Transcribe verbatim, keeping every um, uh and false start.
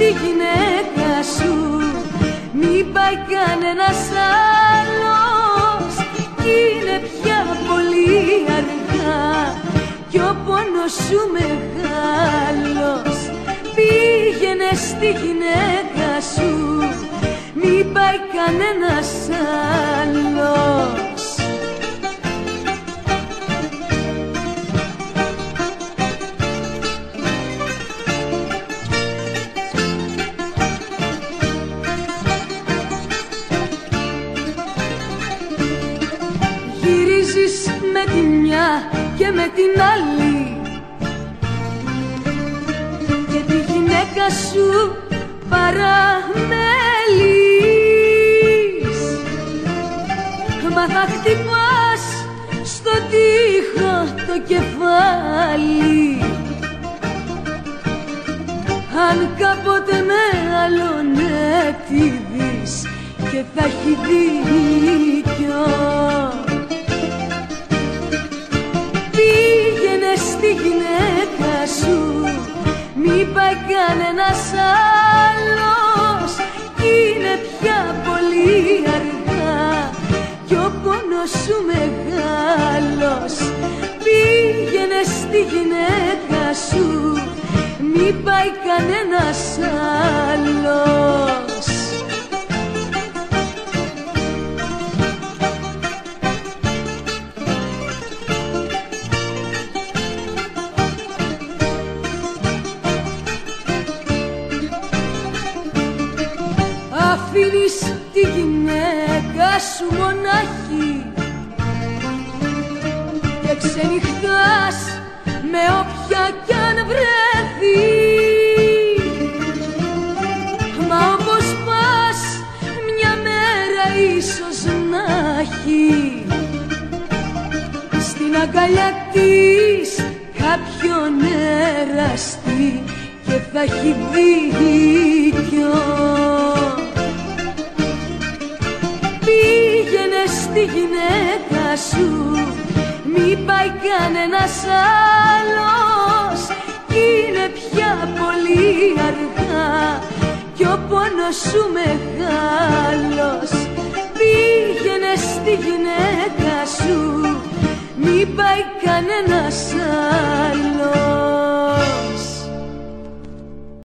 στη γυναίκα σου, μην πάει κανένας άλλος, κι είναι πια πολύ αργά κι ο πόνος σου μεγάλος. Πήγαινε στη γυναίκα σου, μην πάει κανένας άλλος. Γυρίζεις με τη μια και με την άλλη και τη γυναίκα σου παραμελείς, μα θα χτυπάς στο τοίχο το κεφάλι αν κάποτε με άλλον τη δεις και θα έχει δίκιο. Πήγαινε στη γυναίκα σου, μην πάει κανένας άλλος, είναι πια πολύ αργά κι ο πόνος σου μεγάλος. Πήγαινε στη γυναίκα σου, μην πάει κανένας άλλος. Αφήνεις τη γυναίκα σου μονάχη και ξενυχτάς με όποια κι αν βρεθεί, μα όπως πας μια μέρα ίσως να έχει στην αγκαλιά της κάποιον εραστή και θα έχει δίκιο. Πήγαινε στη γυναίκα σου, μην πάει κανένας άλλος, είναι πια πολύ αργά κι ο πόνος σου μεγάλος. Πήγαινε στη γυναίκα σου, μην πάει κανένας άλλος.